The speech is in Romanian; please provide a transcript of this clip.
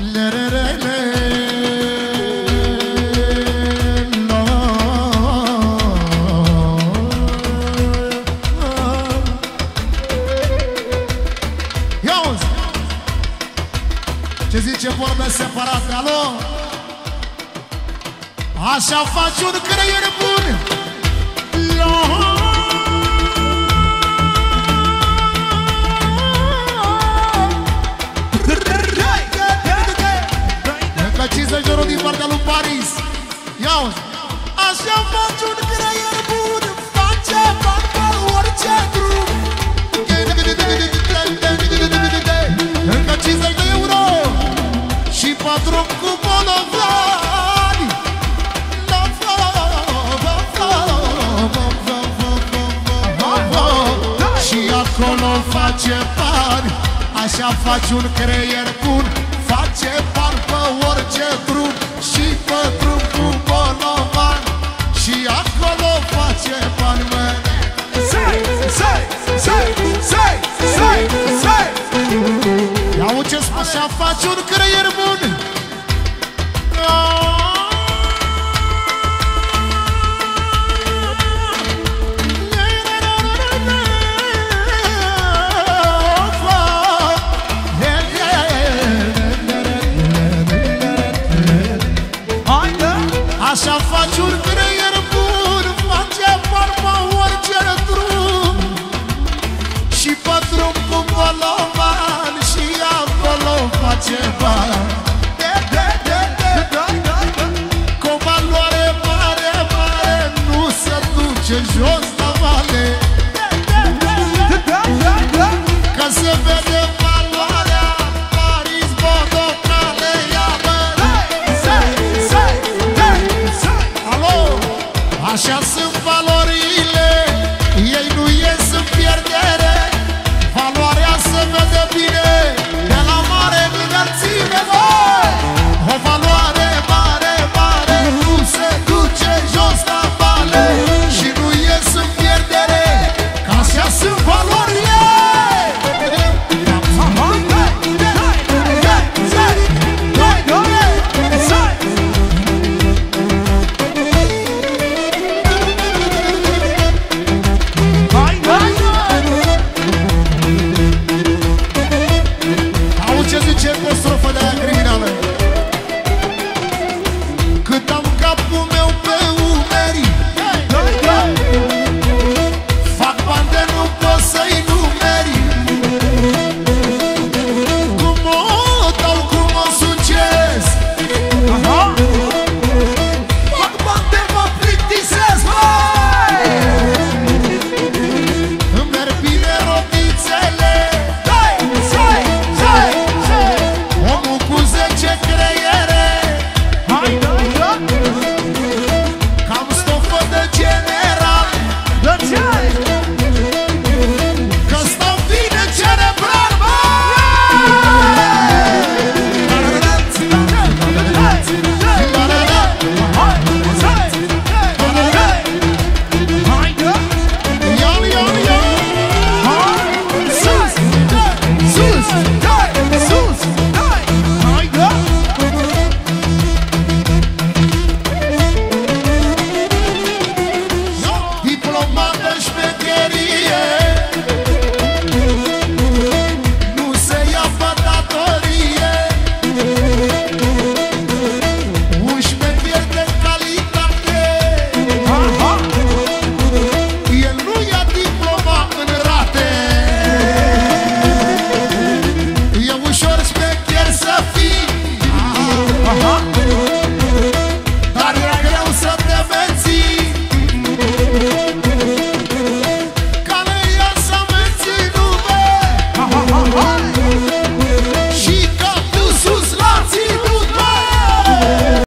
Ce zice vorbe separate, alo? Așa faci un creier bun. Încă 50 de euro din partea lui Paris. Ia-uzi. Așa faci un creier bun. Face bani pe orice drum. Încă 50 de euro. Și patron cu bolovani. Și acolo face bani. Așa faci un creier bun. Face bani pe orice drum. Și pe drum cu bolovani. Și acolo face bani, mă. Ia-u ce spune. Așa faci un creier bun. Așa faci un creier bun. Face bani pe orice drum. Și pe drum cu bolovani. Și acolo face bani. Cu o valoare mare, mare. Nu se duce jos.